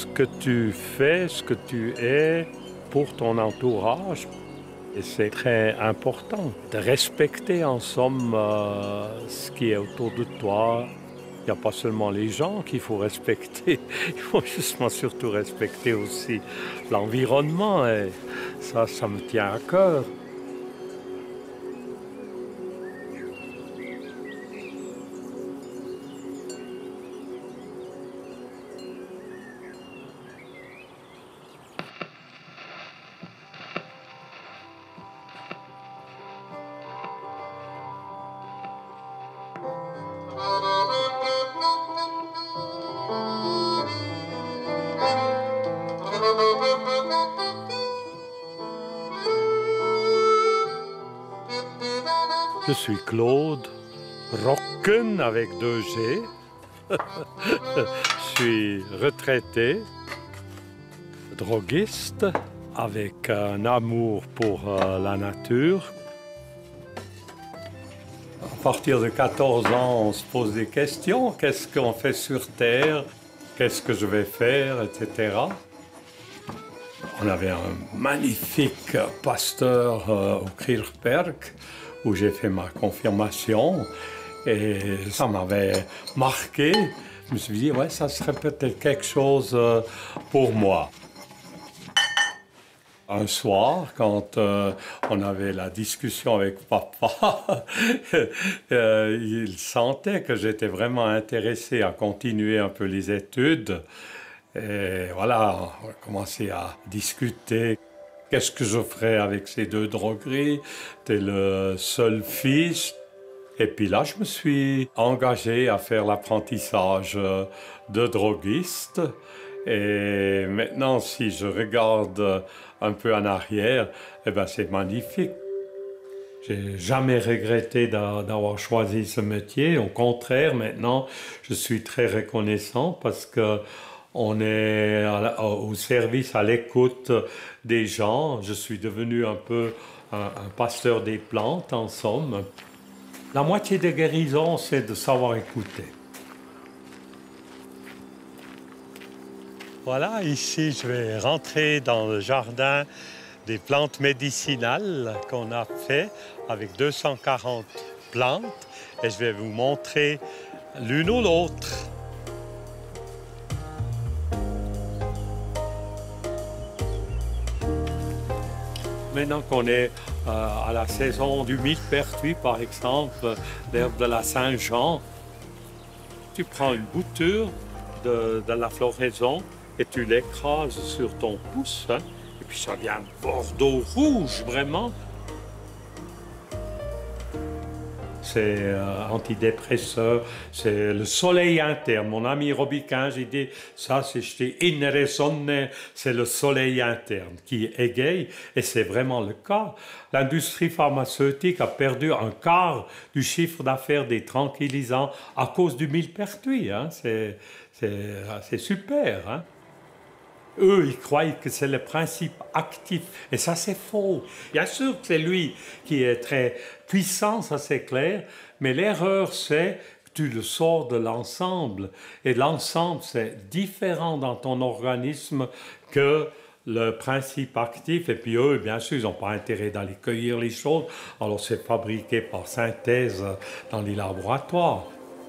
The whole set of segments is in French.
que tu fais, ce que tu es pour ton entourage. Et c'est très important de respecter en somme ce qui est autour de toi. Il n'y a pas seulement les gens qu'il faut respecter, il faut justement surtout respecter aussi l'environnement. Et ça me tient à cœur. Je suis Claude Rocken avec 2G. Je suis retraité, droguiste, avec un amour pour la nature. À partir de 14 ans, on se pose des questions. Qu'est-ce qu'on fait sur Terre? Qu'est-ce que je vais faire, etc. On avait un magnifique pasteur au Kirchberg où j'ai fait ma confirmation et ça m'avait marqué. Je me suis dit, ouais, ça serait peut-être quelque chose pour moi. Un soir, quand on avait la discussion avec papa, il sentait que j'étais vraiment intéressé à continuer un peu les études. Et voilà, on a commencé à discuter. Qu'est-ce que je ferais avec ces deux drogueries? T'es le seul fils. Et puis là, je me suis engagé à faire l'apprentissage de droguiste. Et maintenant, si je regarde un peu en arrière, eh ben, c'est magnifique. J'ai jamais regretté d'avoir choisi ce métier. Au contraire, maintenant, je suis très reconnaissant parce que on est au service, à l'écoute des gens. Je suis devenu un peu un pasteur des plantes, en somme. La moitié des guérisons, c'est de savoir écouter. Voilà, ici, je vais rentrer dans le jardin des plantes médicinales qu'on a fait avec 240 plantes et je vais vous montrer l'une ou l'autre. Maintenant qu'on est à la saison du millepertuis, par exemple, l'herbe de la Saint-Jean, tu prends une bouture de la floraison et tu l'écrases sur ton pouce, hein, et puis ça devient bordeaux rouge, vraiment. C'est antidépresseur, c'est le soleil interne. Mon ami Robiquin, j'ai dit, ça c'est jeté innere sonne, c'est le soleil interne qui égaye, et c'est vraiment le cas. L'industrie pharmaceutique a perdu un quart du chiffre d'affaires des tranquillisants à cause du millepertuis. Hein. C'est super. Hein. Eux, ils croient que c'est le principe actif. Et ça, c'est faux. Bien sûr que c'est lui qui est très puissant, ça c'est clair. Mais l'erreur, c'est que tu le sors de l'ensemble. Et l'ensemble, c'est différent dans ton organisme que le principe actif. Et puis eux, bien sûr, ils n'ont pas intérêt d'aller cueillir les choses. Alors c'est fabriqué par synthèse dans les laboratoires.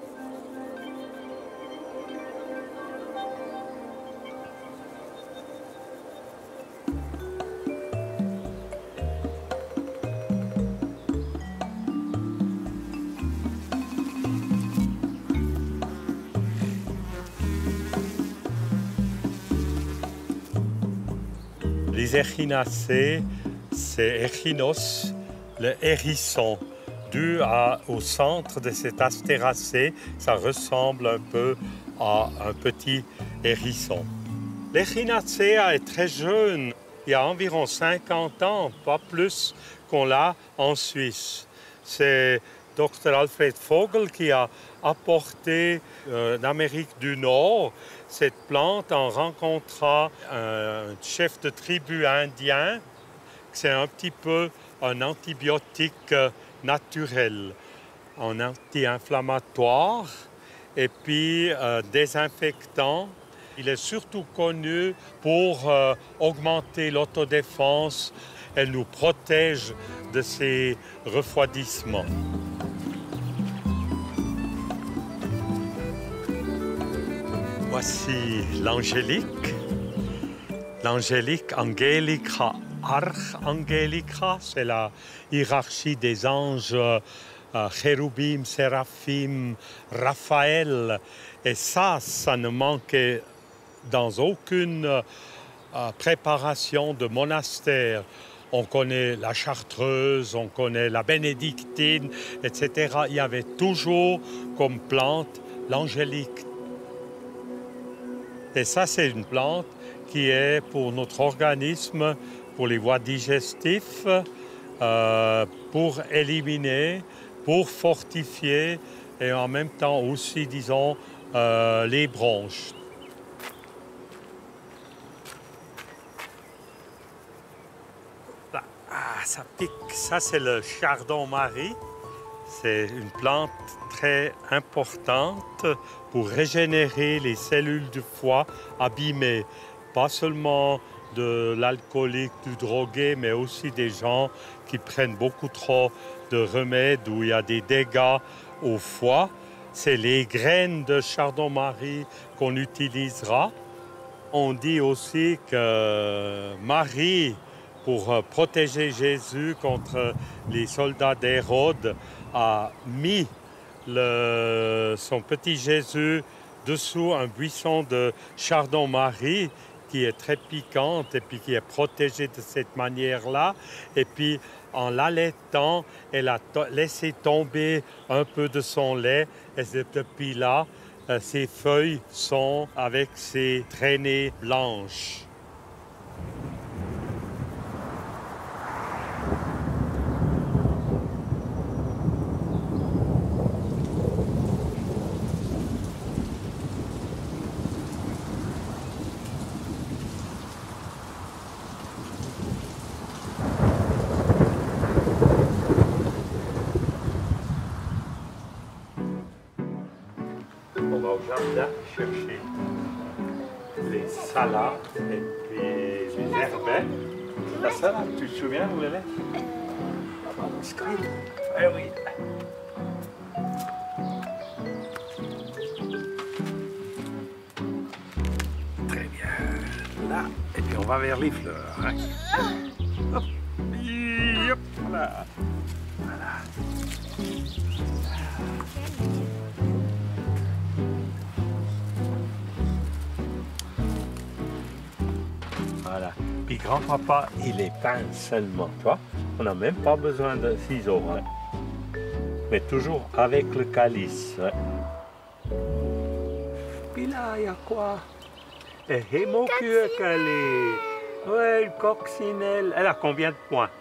Les Echinacées, c'est Echinos, le hérisson, dû au centre de cet astéracée. Ça ressemble un peu à un petit hérisson. L'Echinacea est très jeune, il y a environ 50 ans, pas plus qu'on l'a en Suisse. C'est Dr. Alfred Vogel qui a apporté d'Amérique du Nord cette plante en rencontrant un chef de tribu indien. C'est un petit peu un antibiotique naturel, un anti-inflammatoire et puis désinfectant. Il est surtout connu pour augmenter l'autodéfense. Elle nous protège de ces refroidissements. Voici l'angélique. L'angélique, Angelica, Archangelica, c'est la hiérarchie des anges, Chérubim, Séraphim, Raphaël. Et ça ne manquait dans aucune préparation de monastère. On connaît la chartreuse, on connaît la bénédictine, etc. Il y avait toujours comme plante l'angélique. Et ça, c'est une plante qui est pour notre organisme, pour les voies digestives, pour éliminer, pour fortifier et en même temps aussi, disons, les bronches. Ah, ça pique. Ça, c'est le chardon-marie. C'est une plante très importante pour régénérer les cellules du foie abîmées. Pas seulement de l'alcoolique, du drogué, mais aussi des gens qui prennent beaucoup trop de remèdes où il y a des dégâts au foie. C'est les graines de chardon-marie qu'on utilisera. On dit aussi que Marie, pour protéger Jésus contre les soldats d'Hérode, a mis son petit Jésus dessous un buisson de chardon-marie qui est très piquante et puis qui est protégée de cette manière-là. Et puis, en l'allaitant, elle a laissé tomber un peu de son lait. Et depuis là, ses feuilles sont avec ses traînées blanches. On va au jardin chercher les salades et puis les herbes. La salade, tu te souviens où elle est? Eh oui. Très bien. Là, et puis on va vers les fleurs. Hein? Hop. Yop. Voilà. Voilà. Voilà. Puis grand-papa, il est peint seulement, tu vois. On n'a même pas besoin de ciseaux, hein. Mais toujours avec le calice. Hein. Puis là, il y a quoi? Un hémocuencalé. Ouais, une coccinelle. Elle a combien de points?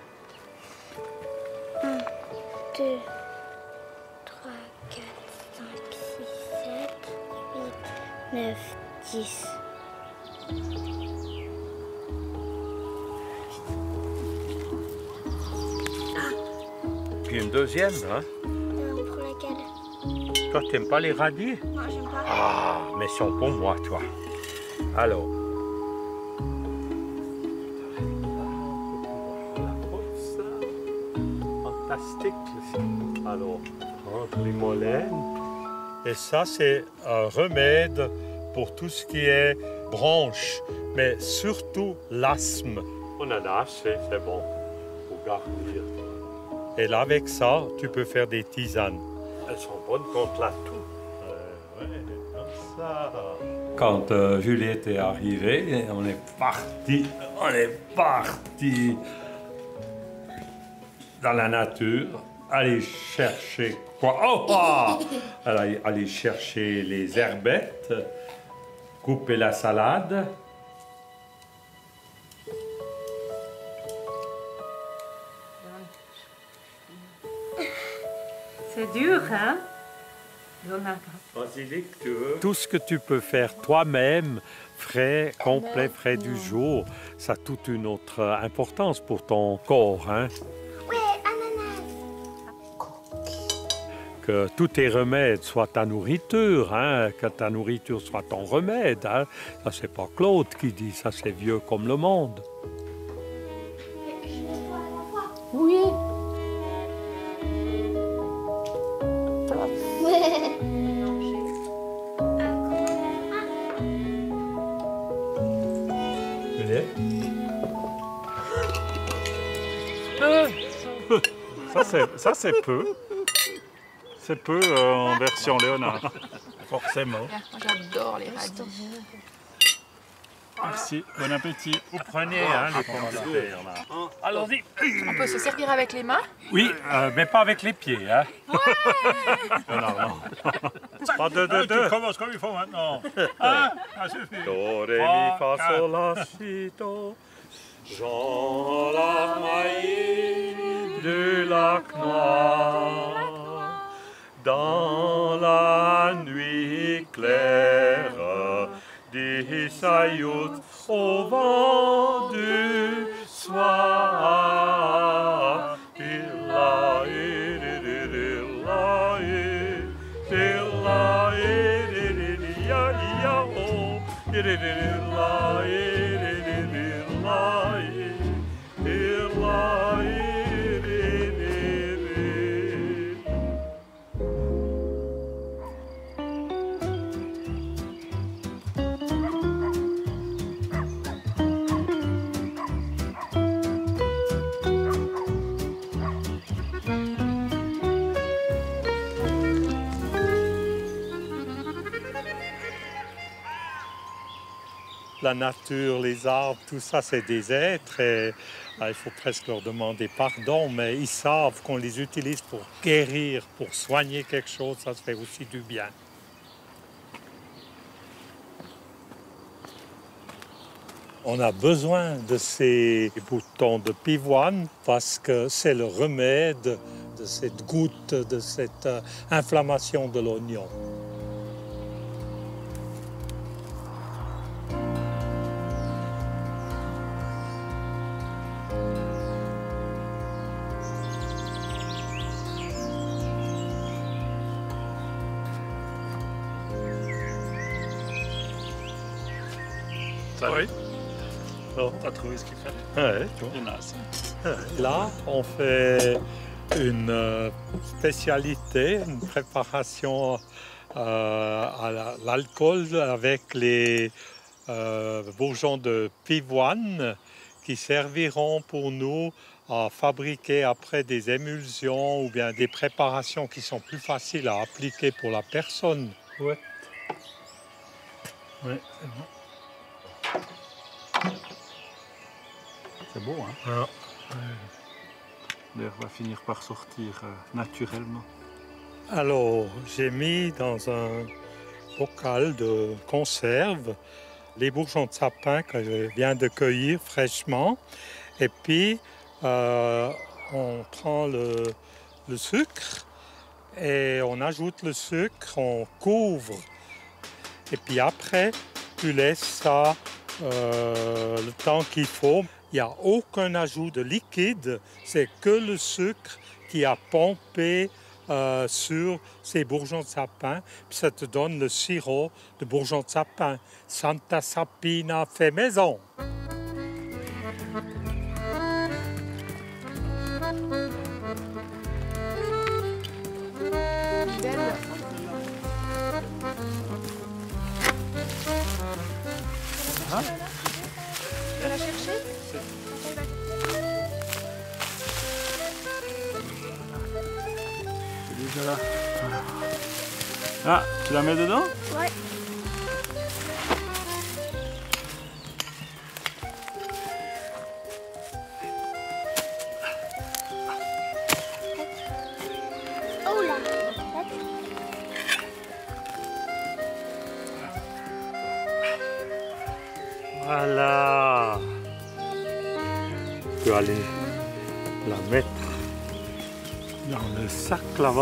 1, 2, 3, 4, 5, 6, 7, 8, 9, 10. Puis une deuxième, hein? On prend laquelle? Toi, t'aimes pas les radis? Non, j'aime pas. Ah, mais ils sont pour moi, toi. Alors. Fantastique. Alors, entre les molènes. Et ça, c'est un remède pour tout ce qui est bronche, mais surtout l'asthme. On en a assez, c'est bon, pour garnir. Et là, avec ça, tu peux faire des tisanes. Elles sont bonnes contre la toux. Ouais, comme ça. Quand Juliette est arrivée, on est parti dans la nature, aller chercher quoi? Oh! Aller chercher les herbettes, couper la salade. C'est dur, hein, Jonathan? Angélique, tu veux? Tout ce que tu peux faire toi-même, frais, complet, frais du jour, ça a toute une autre importance pour ton corps, hein? Ouais, ananas. que tous tes remèdes soient ta nourriture, hein, que ta nourriture soit ton remède. Hein. Ça, c'est pas Claude qui dit, ça, c'est vieux comme le monde. Oui. Ça c'est peu. C'est peu en version Léonard. Forcément. Moi j'adore les radis. Merci, bon appétit. Vous prenez les pommes de terre là. Allons-y. On peut se servir avec les mains? Oui, mais pas avec les pieds. Hein. Non. Pas de. Tu commences comme il faut maintenant. Hein? Ça suffit. Do, ré, mi, fa, sol, la, si, do. Jean Larmaï du lac Noir, dans la nuit claire, des sailloutes au vent du soir. La nature, les arbres, tout ça, c'est des êtres et il faut presque leur demander pardon, mais ils savent qu'on les utilise pour guérir, pour soigner quelque chose, ça se fait aussi du bien. On a besoin de ces boutons de pivoine parce que c'est le remède de cette goutte, de cette inflammation de l'oignon. Oui. Oh, t'as trouvé ce qu'il fait? Ouais, là, on fait une spécialité, une préparation à l'alcool avec les bourgeons de pivoine qui serviront pour nous à fabriquer après des émulsions ou bien des préparations qui sont plus faciles à appliquer pour la personne. Ouais. Ouais, c'est bon. C'est beau, hein? Ah. L'air va finir par sortir naturellement. Alors, j'ai mis dans un bocal de conserve les bourgeons de sapin que je viens de cueillir fraîchement. Et puis, on prend le sucre et on ajoute le sucre, on couvre. Et puis après, tu laisses ça le temps qu'il faut. Il n'y a aucun ajout de liquide, c'est que le sucre qui a pompé sur ces bourgeons de sapin, puis ça te donne le sirop de bourgeons de sapin. Santa Sapina fait maison. Hein? Tu vas la chercher? Déjà là. Ah, tu la mets dedans? Ouais. Oh là. Voilà. Tu peux aller la mettre dans le sac là-bas.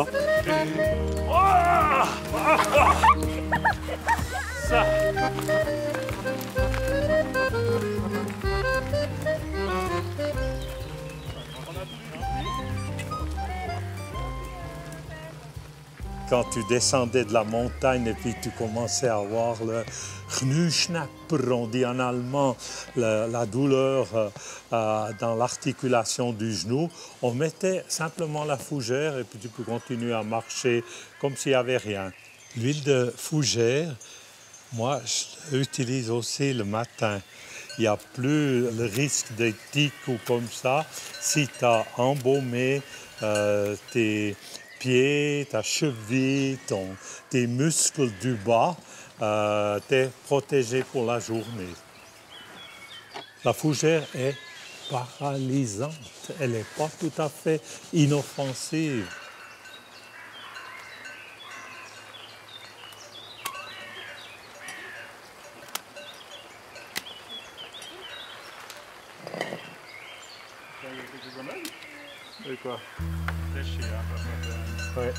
Ça. quand tu descendais de la montagne et puis tu commençais à voir le Knieschnapper, on dit en allemand, la douleur dans l'articulation du genou, on mettait simplement la fougère et puis tu peux continuer à marcher comme s'il n'y avait rien. L'huile de fougère, moi, je l'utilise aussi le matin. Il n'y a plus le risque de tiques ou comme ça si tu as embaumé tes pieds, ta cheville, tes muscles du bas, tu es protégé pour la journée. La fougère est paralysante, elle n'est pas tout à fait inoffensive. Et quoi? Léché, hein, Ouais.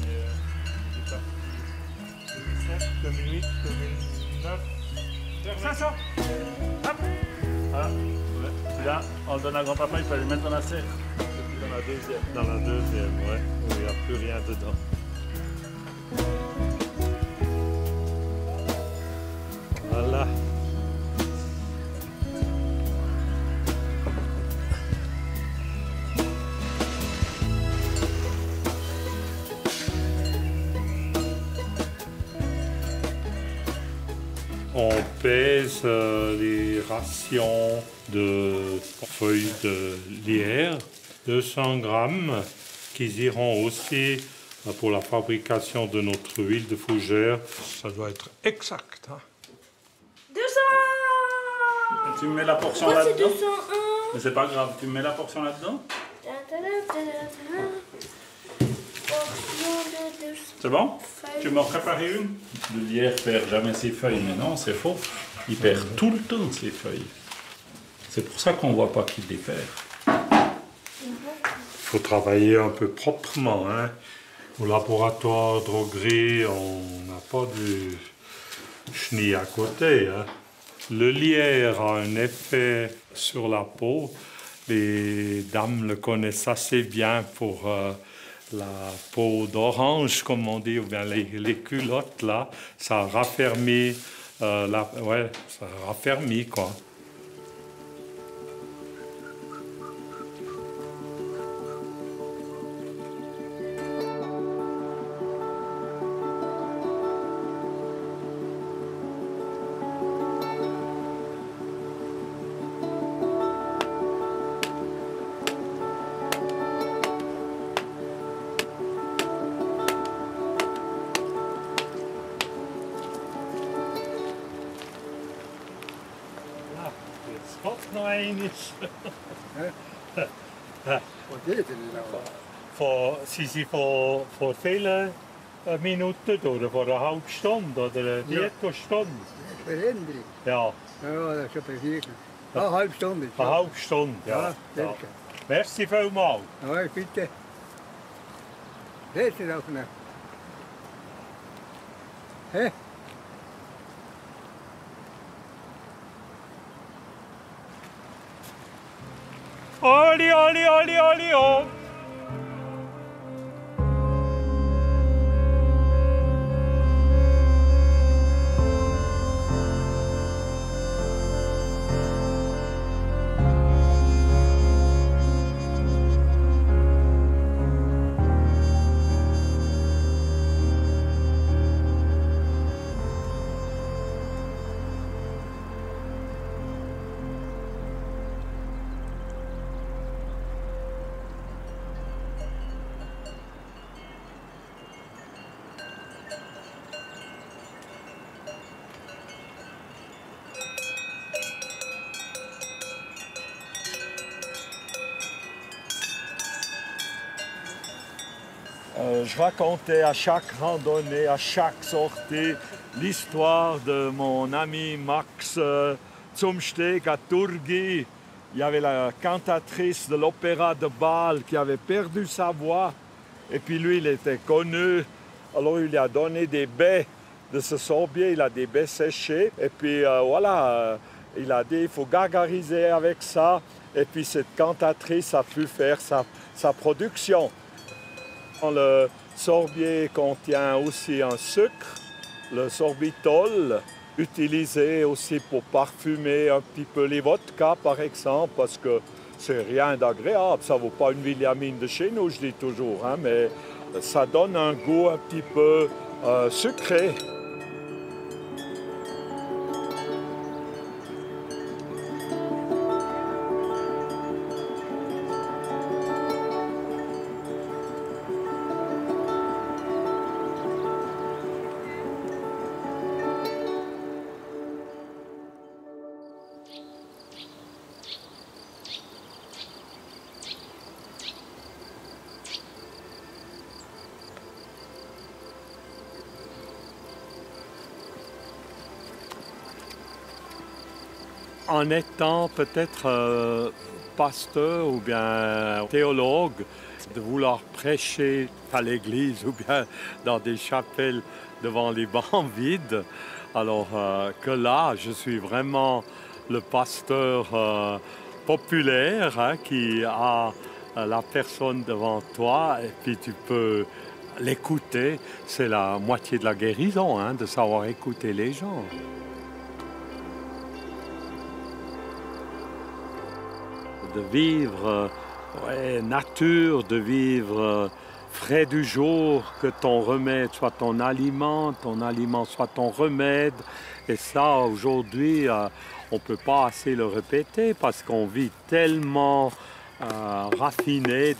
2007, 2008, 2009. 500. Hop. Ah, ouais. Celui-là, on le donne à grand-papa, il fallait le mettre dans la serre. Et puis dans la deuxième. Dans la deuxième, ouais, où il n'y a plus rien dedans. Voilà. On pèse les rations de feuilles de lierre, 200 grammes, qui iront aussi pour la fabrication de notre huile de fougère. Ça doit être exact. Hein? 200. Et tu me mets la portion Moi, c'est là-dedans? 201. Mais c'est pas grave, tu me mets la portion là-dedans? Portion de 200. C'est bon? Feuilles. Tu m'en prépares une? Le lierre perd jamais ses feuilles, mais non, c'est faux. Il perd tout le temps ses feuilles. C'est pour ça qu'on ne voit pas qu'il les perd. Il faut travailler un peu proprement. Hein? Au laboratoire droguerie, on n'a pas du chenille à côté. Hein? Le lierre a un effet sur la peau. Les dames le connaissent assez bien pour la peau d'orange, comme on dit, ou bien les culottes, là. Ça raffermit, ouais, ça raffermit, quoi. Wat nou eens? Wat deed er nou? Voor vele minuten oder voor een halve Stunde oder eine Viertelstunde? Verhindering. Ja, Ja, dat is op een zeker. Een halve stunde. eine halbe Stunde. Ja. Ja, Ja. danke. Merci vielmals. Ja, bitte. Weet je ook nog? Hé? Oli, oli, oli, oli, oli. Je racontais à chaque randonnée, à chaque sortie, l'histoire de mon ami Max zum Steg à Turgi. Il y avait la cantatrice de l'opéra de Bâle qui avait perdu sa voix. Et puis lui, il était connu. Alors il lui a donné des baies de ce sorbier, il a des baies séchées. Et puis voilà, il a dit il faut gargariser avec ça. Et puis cette cantatrice a pu faire sa production. Le sorbier contient aussi un sucre, le sorbitol, utilisé aussi pour parfumer un petit peu les vodkas par exemple, parce que c'est rien d'agréable, ça ne vaut pas une vitamine de chez nous, je dis toujours, hein, mais ça donne un goût un petit peu sucré. En étant peut-être pasteur ou bien théologue, de vouloir prêcher à l'église ou bien dans des chapelles devant les bancs vides, alors que là, je suis vraiment le pasteur populaire hein, qui a la personne devant toi et puis tu peux l'écouter. C'est la moitié de la guérison, hein, de savoir écouter les gens. De vivre nature, de vivre frais du jour, que ton remède soit ton aliment soit ton remède. Et ça, aujourd'hui, on ne peut pas assez le répéter parce qu'on vit tellement raffiné.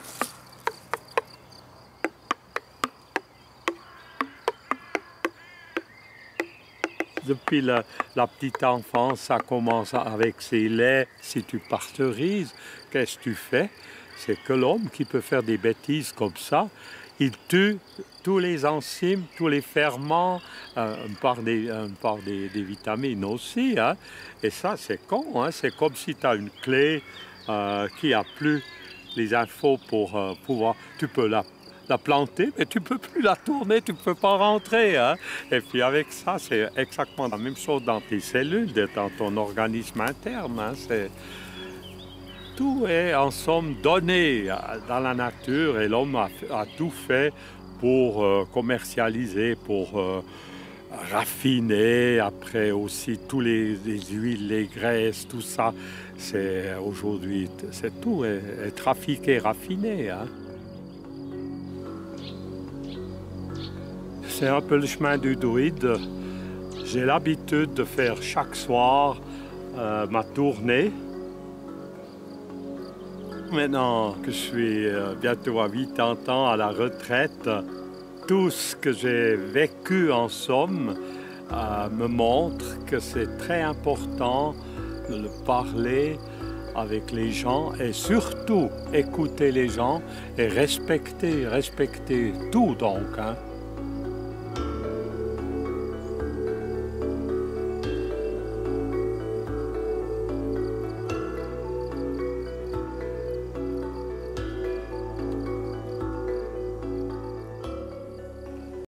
Depuis la petite enfance, ça commence avec ses laits. Si tu pasteurises, qu'est-ce que tu fais? C'est que l'homme qui peut faire des bêtises comme ça, il tue tous les enzymes, tous les ferments, par des vitamines aussi. Hein. Et ça, c'est con. Hein. C'est comme si tu as une clé qui n'a plus les infos pour pouvoir... Tu peux la planter, mais tu ne peux plus la tourner, tu ne peux pas rentrer. Hein? Et puis avec ça, c'est exactement la même chose dans tes cellules, dans ton organisme interne. Hein? Tout est en somme donné dans la nature et l'homme a tout fait pour commercialiser, pour raffiner, après aussi tous les huiles, les graisses, tout ça. C'est aujourd'hui, c'est tout est trafiqué, raffiné. Hein? C'est un peu le chemin du druide. J'ai l'habitude de faire chaque soir ma tournée. Maintenant que je suis bientôt à 80 ans à la retraite, tout ce que j'ai vécu en somme me montre que c'est très important de parler avec les gens et surtout écouter les gens et respecter tout donc. Hein.